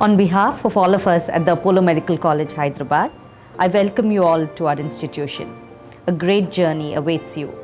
On behalf of all of us at the Apollo Medical College, Hyderabad, I welcome you all to our institution. A great journey awaits you.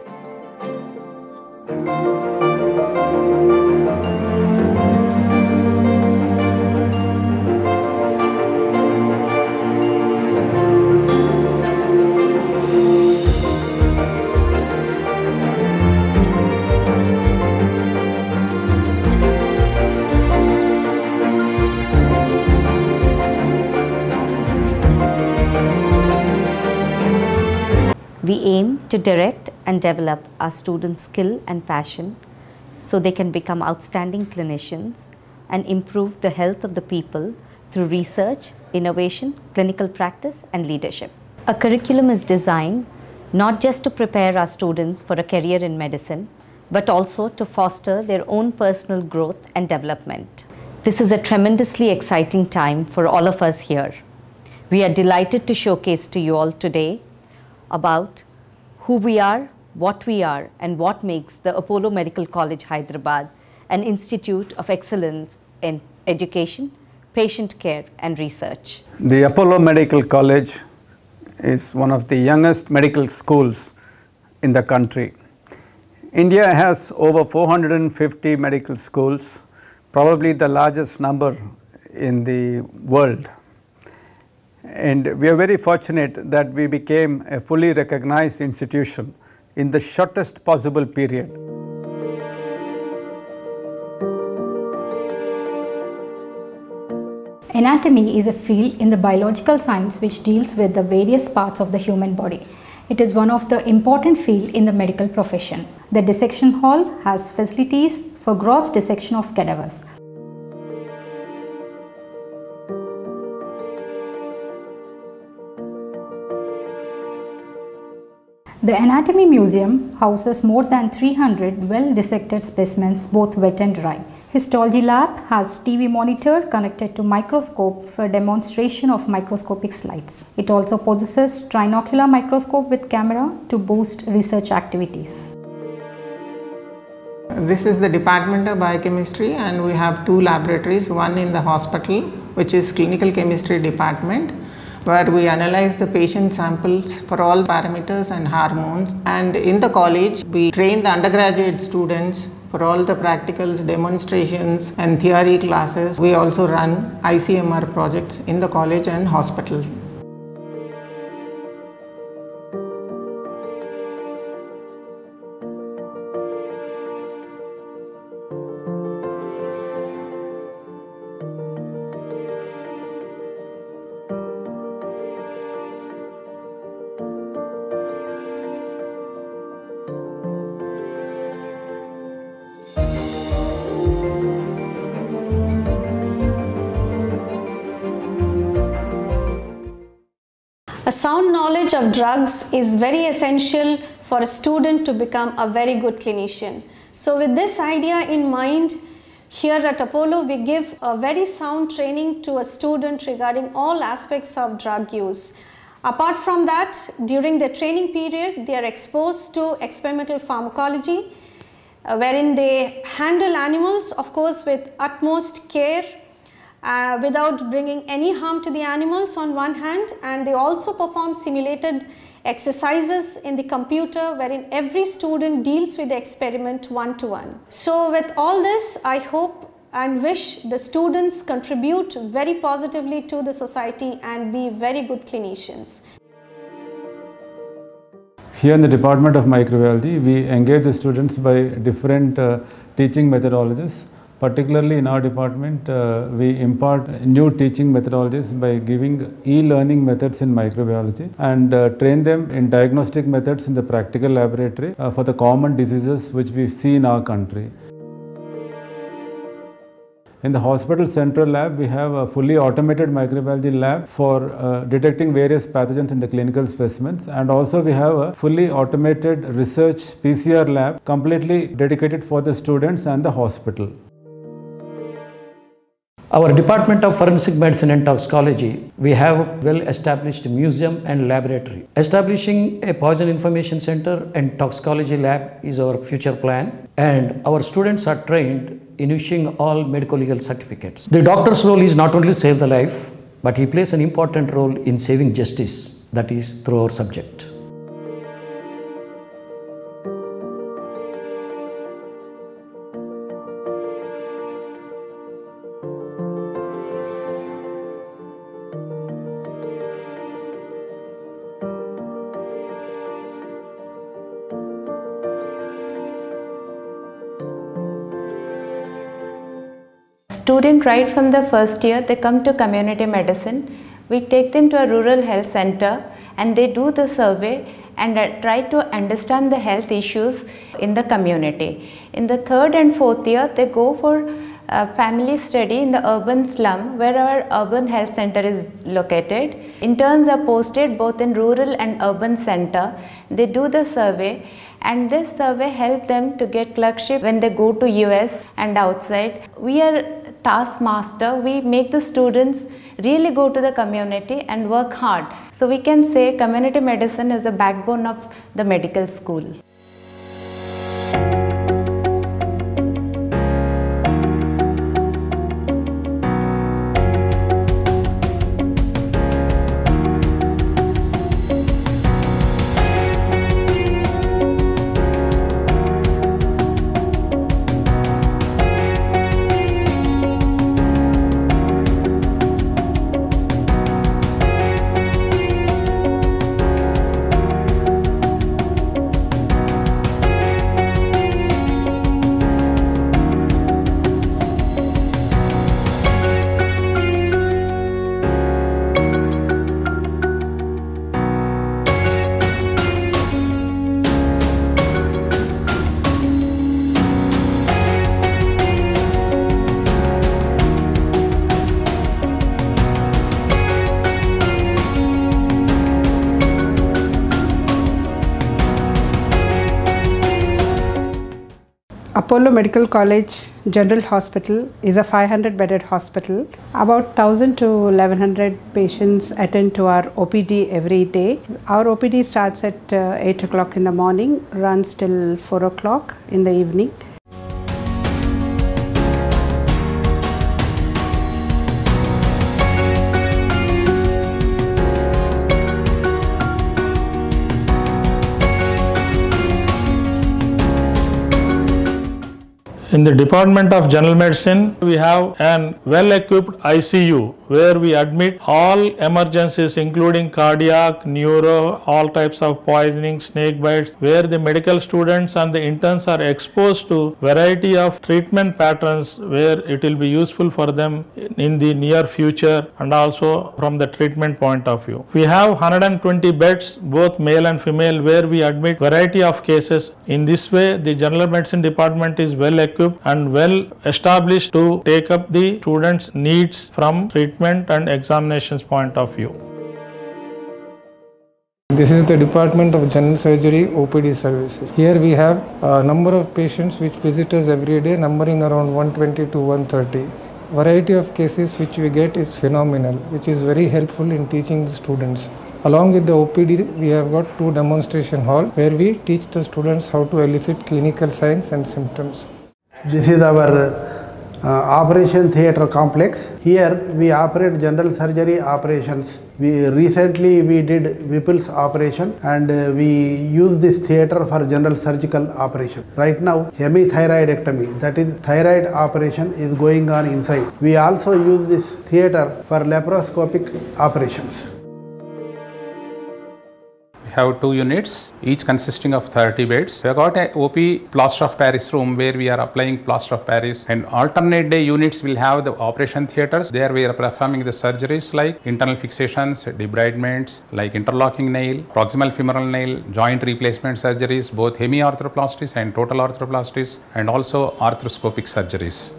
We aim to direct and develop our students' skill and passion so they can become outstanding clinicians and improve the health of the people through research, innovation, clinical practice and leadership. A curriculum is designed not just to prepare our students for a career in medicine, but also to foster their own personal growth and development. This is a tremendously exciting time for all of us here. We are delighted to showcase to you all today about who we are, and what makes the Apollo Medical College, Hyderabad an institute of excellence in education, patient care and research. The Apollo Medical College is one of the youngest medical schools in the country. India has over 450 medical schools, probably the largest number in the world. And we are very fortunate that we became a fully recognized institution in the shortest possible period. Anatomy is a field in the biological science which deals with the various parts of the human body. It is one of the important fields in the medical profession. The dissection hall has facilities for gross dissection of cadavers. The Anatomy Museum houses more than 300 well-dissected specimens, both wet and dry. Histology lab has TV monitor connected to microscope for demonstration of microscopic slides. It also possesses trinocular microscope with camera to boost research activities. This is the Department of Biochemistry and we have two laboratories, one in the hospital which is Clinical Chemistry Department, where we analyze the patient samples for all parameters and hormones, and in the college we train the undergraduate students for all the practicals, demonstrations and theory classes. We also run ICMR projects in the college and hospital. A sound knowledge of drugs is very essential for a student to become a very good clinician. So with this idea in mind, here at Apollo we give a very sound training to a student regarding all aspects of drug use. Apart from that, during the training period they are exposed to experimental pharmacology, wherein they handle animals, of course, with utmost care, without bringing any harm to the animals on one hand, and they also perform simulated exercises in the computer wherein every student deals with the experiment one-to-one. So with all this, I hope and wish the students contribute very positively to the society and be very good clinicians. Here in the Department of Microbiology, we engage the students by different teaching methodologies. Particularly in our department, we impart new teaching methodologies by giving e-learning methods in microbiology and train them in diagnostic methods in the practical laboratory for the common diseases which we see in our country. In the hospital central lab, we have a fully automated microbiology lab for detecting various pathogens in the clinical specimens, and also we have a fully automated research PCR lab completely dedicated for the students and the hospital. Our Department of Forensic Medicine and Toxicology, we have a well-established museum and laboratory. Establishing a poison information center and toxicology lab is our future plan, and our students are trained in issuing all medical legal certificates. The doctor's role is not only save the life, but he plays an important role in saving justice, that is through our subject. Student right from the first year, they come to community medicine. We take them to a rural health center and they do the survey and try to understand the health issues in the community. In the third and fourth year, they go for a family study in the urban slum where our urban health center is located. Interns are posted both in rural and urban center. They do the survey, and this survey helps them to get clerkship when they go to US and outside. We are taskmaster. We make the students really go to the community and work hard. So we can say community medicine is the backbone of the medical school. Apollo Medical College General Hospital is a 500-bedded hospital. About 1,000 to 1,100 patients attend to our OPD every day. Our OPD starts at 8 o'clock in the morning, runs till 4 o'clock in the evening. In the Department of General Medicine, we have an well-equipped ICU where we admit all emergencies including cardiac, neuro, all types of poisoning, snake bites, where the medical students and the interns are exposed to variety of treatment patterns where it will be useful for them in the near future and also from the treatment point of view. We have 120 beds, both male and female, where we admit variety of cases. In this way, the General Medicine Department is well equipped and well established to take up the students' needs from treatment and examinations point of view. This is the Department of General Surgery OPD services. Here we have a number of patients which visit us every day, numbering around 120 to 130. Variety of cases which we get is phenomenal, which is very helpful in teaching the students. Along with the OPD, we have got 2 demonstration hall where we teach the students how to elicit clinical signs and symptoms. This is our operation theatre complex. Here we operate general surgery operations. Recently we did Whipple's operation and we use this theatre for general surgical operation. Right now hemithyroidectomy, that is thyroid operation, is going on inside. We also use this theatre for laparoscopic operations. We have 2 units, each consisting of 30 beds. We have got a OP plaster of Paris room where we are applying plaster of Paris, and alternate day units will have the operation theatres. There we are performing the surgeries like internal fixations, debridements, like interlocking nail, proximal femoral nail, joint replacement surgeries, both hemiarthroplasties and total arthroplasties, and also arthroscopic surgeries.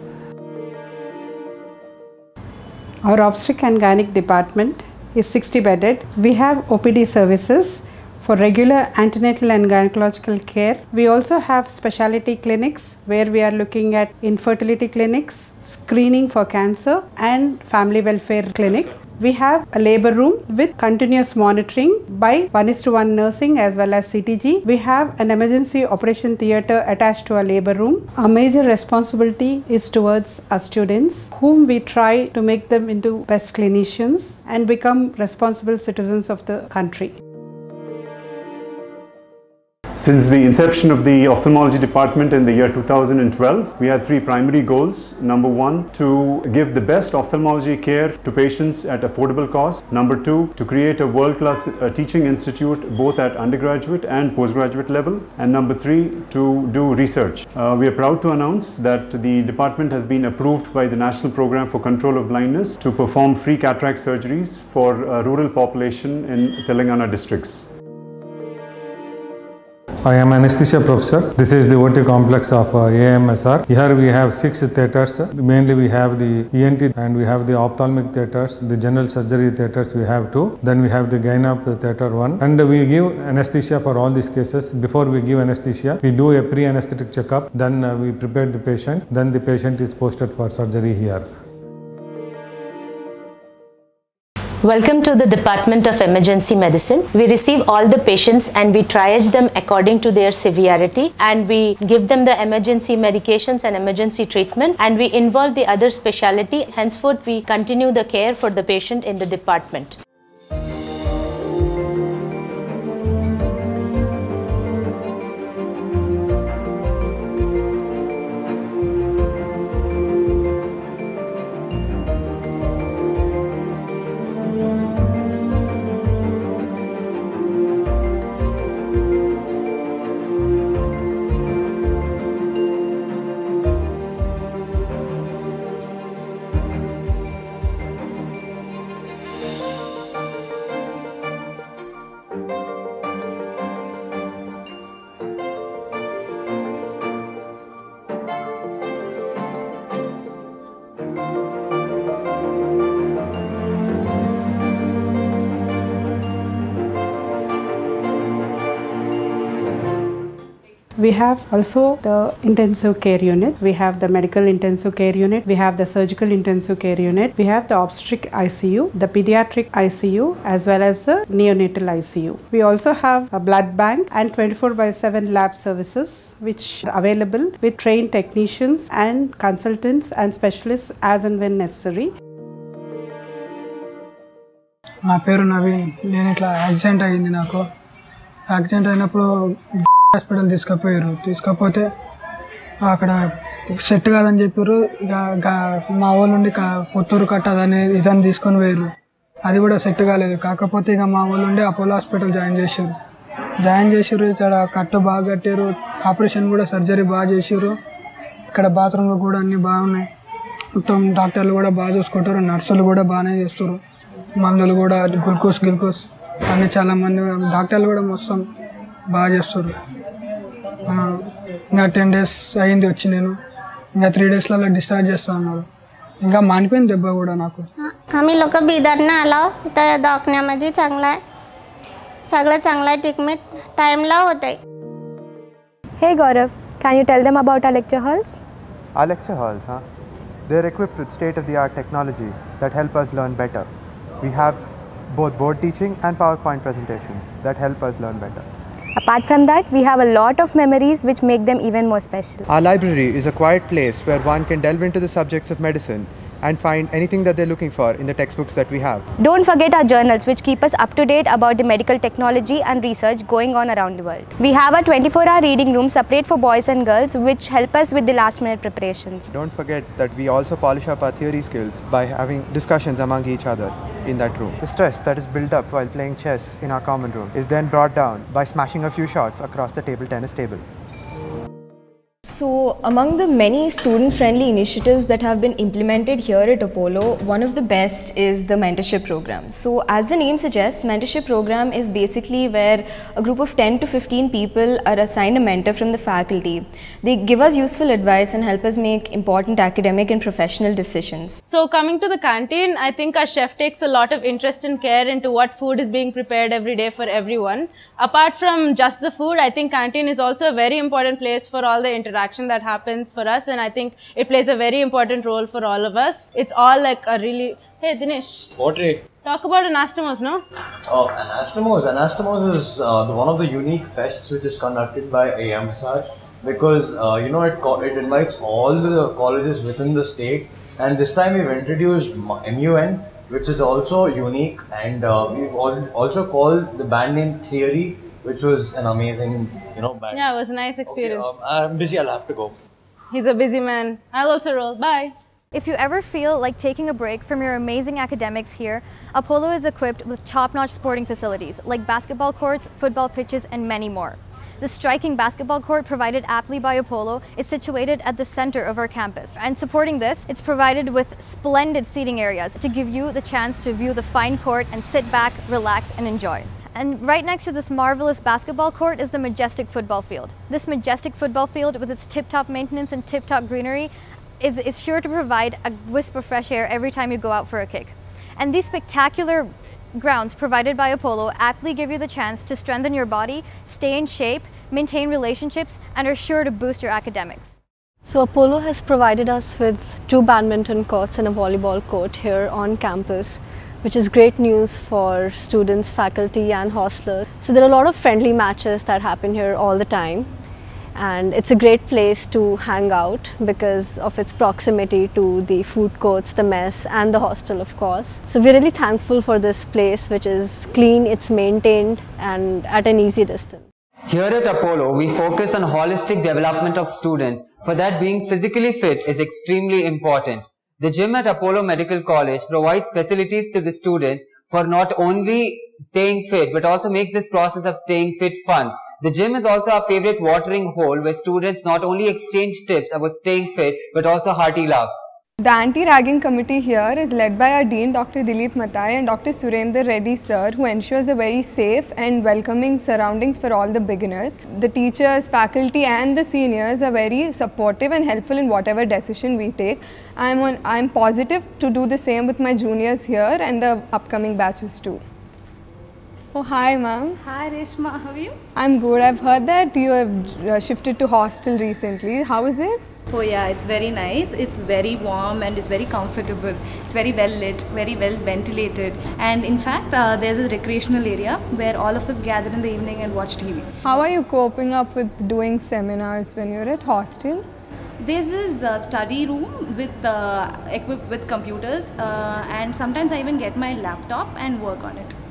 Our obstetric and gynec department is 60 bedded. We have OPD services for regular antenatal and gynecological care. We also have specialty clinics where we are looking at infertility clinics, screening for cancer, and family welfare clinic. We have a labor room with continuous monitoring by 1:1 nursing as well as CTG. We have an emergency operation theatre attached to our labor room. Our major responsibility is towards our students, whom we try to make them into best clinicians and become responsible citizens of the country. Since the inception of the ophthalmology department in the year 2012, we had three primary goals. Number one, to give the best ophthalmology care to patients at affordable cost. Number two, to create a world-class teaching institute both at undergraduate and postgraduate level. And number three, to do research. We are proud to announce that the department has been approved by the National Program for Control of Blindness to perform free cataract surgeries for rural population in Telangana districts. I am anesthesia professor. This is the OT complex of AMSR. Here we have 6 theatres. Mainly we have the ENT and we have the ophthalmic theatres, the general surgery theatres we have 2. Then we have the gynec theatre 1. And we give anesthesia for all these cases. Before we give anesthesia, we do a pre-anesthetic checkup. Then we prepare the patient. Then the patient is posted for surgery here. Welcome to the Department of Emergency Medicine. We receive all the patients and we triage them according to their severity, and we give them the emergency medications and emergency treatment, and we involve the other specialty. Henceforth, we continue the care for the patient in the department. We have also the intensive care unit. We have the medical intensive care unit. We have the surgical intensive care unit. We have the obstetric ICU, the pediatric ICU, as well as the neonatal ICU. We also have a blood bank and 24/7 lab services, which are available with trained technicians and consultants and specialists as and when necessary. నా పేరు నవీన్. నేను ఇట్లా accident అయ్యింది. నాకు accident అయినప్పుడు hospital తీసుకపోతే అక్కడ set కాదని చెప్పారు. ఇక మా వాళ్ళు ఉండి పుత్తూరు కట్ట ఇదని తీసుకొని పోయారు. అది కూడా సెట్ కాలేదు. కాకపోతే ఇక మా వాళ్ళు ఉండి అపోలో హాస్పిటల్ జాయిన్ చేసారు. ఇక్కడ కట్టు బాగా కట్టారు. ఆపరేషన్ కూడా సర్జరీ బాగా చేసారు. ఇక్కడ బాత్రూమ్లు కూడా అన్నీ బాగున్నాయి. మొత్తం డాక్టర్లు కూడా బాగా చూసుకుంటారు. నర్సులు కూడా బాగానే చేస్తారు. మందులు కూడా గ్లూకోస్ అన్నీ చాలామంది డాక్టర్లు కూడా మొత్తం బాగా చేస్తారు. ఇంకా 10 days అయింది వచ్చి. నేను ఇంకా 3 daysలలో డిశ్చార్జ్ చేస్తా ఉన్నారు. ఇంకా मानपेन दెబ్బ కూడా నాకు. आम्ही लोक बिदरनं आलो. इथं दवाखान्यामध्ये सगळं चांगलं ट्रीटमेंट टाइमला होतंय. Hey Gaurav, can you tell them about our lecture halls? Our lecture halls, they're equipped with state-of-the-art technology that help us learn better. We have both board teaching and PowerPoint presentations that help us learn better. Apart from that, we have a lot of memories which make them even more special. Our library is a quiet place where one can delve into the subjects of medicine and find anything that they're looking for in the textbooks that we have. Don't forget our journals which keep us up to date about the medical technology and research going on around the world. We have a 24-hour reading room separate for boys and girls which help us with the last minute preparations. Don't forget that we also polish up our theory skills by having discussions among each other in that room. The stress that is built up while playing chess in our common room is then brought down by smashing a few shots across the table tennis table. So among the many student-friendly initiatives that have been implemented here at Apollo, one of the best is the mentorship program. So as the name suggests, mentorship program is basically where a group of 10 to 15 people are assigned a mentor from the faculty. They give us useful advice and help us make important academic and professional decisions. So coming to the canteen, I think our chef takes a lot of interest and care into what food is being prepared every day for everyone. Apart from just the food, I think canteen is also a very important place for all the interaction that happens for us, and I think it plays a very important role for all of us. It's all like a really... Hey Dinesh. What? Talk about Anastomos, no? Oh, Anastomos. Anastomos is one of the unique fests which is conducted by AMSR because you know it invites all the colleges within the state, and this time we've introduced MUN, which is also unique, and we've also called the band name Theory, which was an amazing band. Yeah, it was a nice experience. Okay, I'm busy, I'll have to go. He's a busy man. I'll also roll. Bye. If you ever feel like taking a break from your amazing academics here, Apollo is equipped with top-notch sporting facilities like basketball courts, football pitches, and many more. The striking basketball court provided aptly by Apollo is situated at the center of our campus. And supporting this, it's provided with splendid seating areas to give you the chance to view the fine court and sit back, relax, and enjoy. And right next to this marvelous basketball court is the majestic football field. This majestic football field, with its tip-top maintenance and tip-top greenery, is sure to provide a wisp of fresh air every time you go out for a kick. And these spectacular grounds provided by Apollo aptly give you the chance to strengthen your body, stay in shape, maintain relationships, and are sure to boost your academics. So Apollo has provided us with 2 badminton courts and a volleyball court here on campus, which is great news for students, faculty and hostlers. So there are a lot of friendly matches that happen here all the time, and it's a great place to hang out because of its proximity to the food courts, the mess and the hostel, of course. So we're really thankful for this place, which is clean, it's maintained and at an easy distance. Here at Apollo, we focus on holistic development of students. For that, being physically fit is extremely important. The gym at Apollo Medical College provides facilities to the students for not only staying fit, but also make this process of staying fit fun. The gym is also our favorite watering hole where students not only exchange tips about staying fit, but also hearty laughs. The anti-ragging committee here is led by our Dean Dr. Dilip Matai and Dr. Surendra Reddy sir, who ensures a very safe and welcoming surroundings for all the beginners. The teachers, faculty and the seniors are very supportive and helpful in whatever decision we take. I'm positive to do the same with my juniors here and the upcoming batches too. Oh, hi ma'am. Hi Reshma, how are you? I'm good. I've heard that you have shifted to hostel recently. How is it? Oh yeah, it's very nice. It's very warm and it's very comfortable. It's very well lit, very well ventilated, and in fact there's a recreational area where all of us gather in the evening and watch TV. How are you coping up with doing seminars when you're at hostel? There's this study room with equipped with computers and sometimes I even get my laptop and work on it.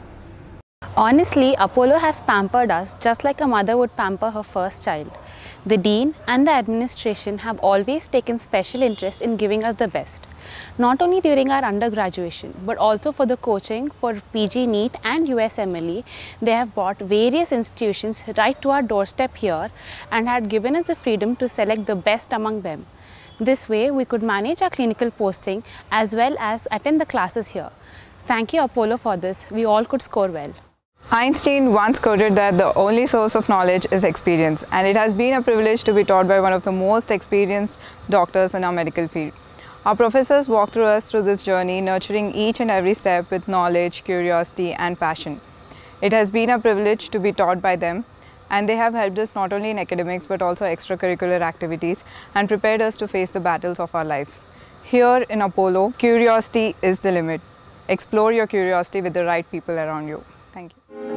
Honestly, Apollo has pampered us just like a mother would pamper her first child. The Dean and the administration have always taken special interest in giving us the best, not only during our undergraduation, but also for the coaching for PG NEET and USMLE. They have brought various institutions right to our doorstep here and had given us the freedom to select the best among them. This way, we could manage our clinical posting as well as attend the classes here. Thank you, Apollo, for this. We all could score well. Einstein once quoted that the only source of knowledge is experience, and it has been a privilege to be taught by one of the most experienced doctors in our medical field. Our professors walk through us through this journey, nurturing each and every step with knowledge, curiosity and passion. It has been a privilege to be taught by them, and they have helped us not only in academics but also extracurricular activities and prepared us to face the battles of our lives. Here in Apollo, curiosity is the limit. Explore your curiosity with the right people around you. Thank you.